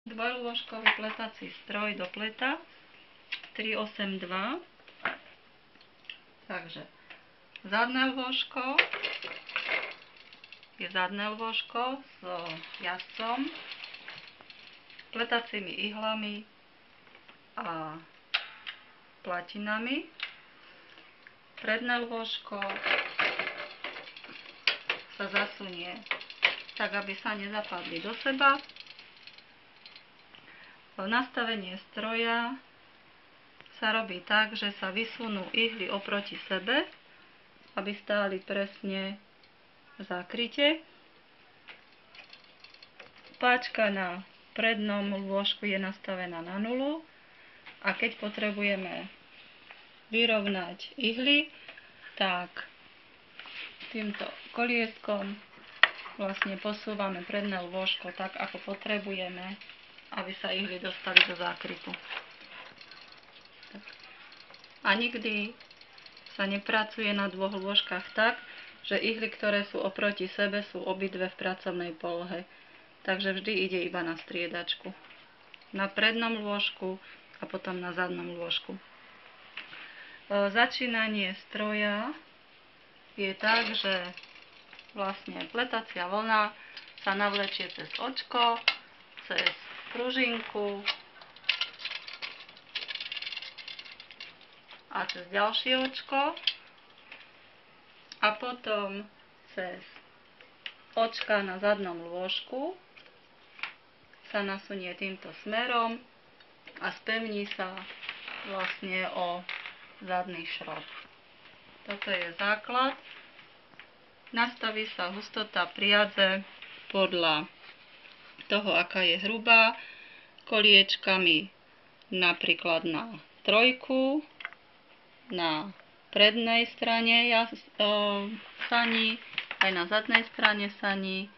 Dvojlôžkový pletací stroj do pleta 382. Takže zadné lôžko je zadné lôžko s jazdcom, pletacími ihlami a platinami. Predné lôžko sa zasunie tak, aby sa nezapadli do seba. Nastavenie stroja sa robí tak, že sa vysunú ihly oproti sebe, aby stáli presne v zákryte. Páčka na prednom lôžku je nastavená na 0 a keď potrebujeme vyrovnať ihly, tak týmto kolieskom vlastne posúvame predné lôžko tak, ako potrebujeme, aby sa ihly dostali do zákrytu. A nikdy sa nepracuje na dvoch lôžkach tak, že ihly, ktoré sú oproti sebe, sú obidve v pracovnej polohe. Takže vždy ide iba na striedačku. Na prednom lôžku a potom na zadnom lôžku. Začínanie stroja je tak, že vlastne pletacia vlna sa navlečie cez očko, cez pružinku a cez ďalšie očko a potom cez očka na zadnom lôžku sa nasunie týmto smerom a spevní sa vlastne o zadný šrob. Toto je základ. Nastaví sa hustota priadze podľa toho, aká je hrubá, koliečkami napríklad na 3, na prednej strane saní, aj na zadnej strane saní.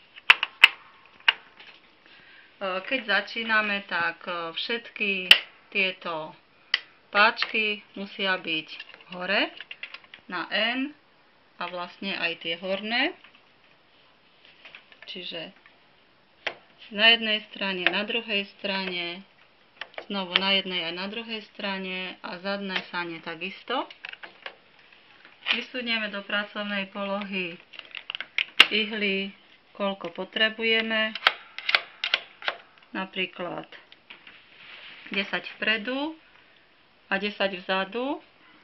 Keď začíname, tak všetky tieto páčky musia byť hore na N a vlastne aj tie horné. Čiže na jednej strane, na druhej strane, znovu na jednej aj na druhej strane a zadné sane takisto. Vysunieme do pracovnej polohy ihly, koľko potrebujeme, napríklad 10 vpredu a 10 vzadu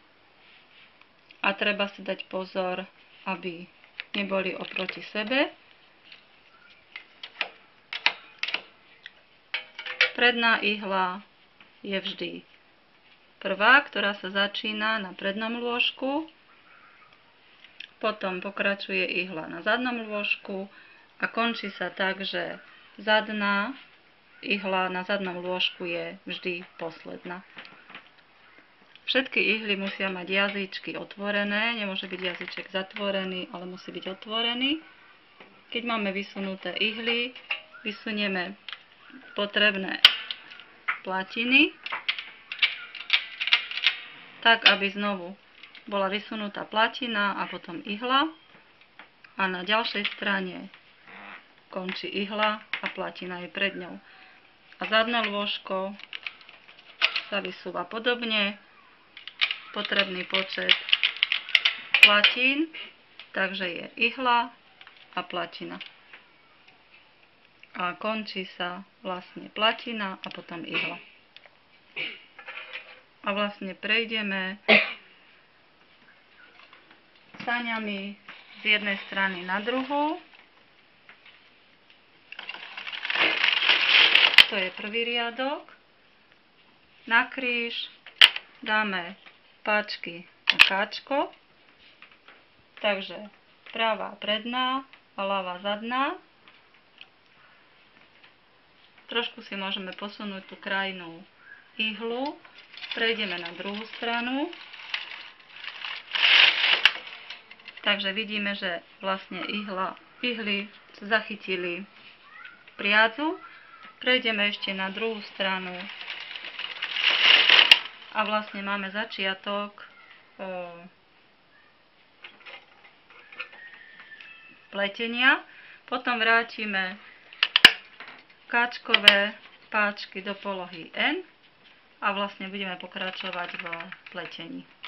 a treba si dať pozor, aby neboli oproti sebe. Predná ihla je vždy prvá, ktorá sa začína na prednom lôžku, potom pokračuje ihla na zadnom lôžku a končí sa tak, že zadná ihla na zadnom lôžku je vždy posledná. Všetky ihly musia mať jazyčky otvorené, nemôže byť jazyček zatvorený, ale musí byť otvorený. Keď máme vysunuté ihly, vysunieme potrebné platiny, tak aby znovu bola vysunutá platina a potom ihla a na ďalšej strane končí ihla a platina je pred ňou. A zadné lôžko sa vysúva podobne, potrebný počet platín, takže je ihla a platina. A končí sa vlastne platina a potom ihla. A vlastne prejdeme saňami z jednej strany na druhú. To je prvý riadok. Na kríž dáme páčky a káčko. Takže pravá predná a ľavá zadná. Trošku si môžeme posunúť tú krajnú ihlu. Prejdeme na druhú stranu. Takže vidíme, že vlastne ihly zachytili priadzu. Prejdeme ešte na druhú stranu. A vlastne máme začiatok pletenia. Potom vrátime káčkové páčky do polohy N a vlastne budeme pokračovať v pletení.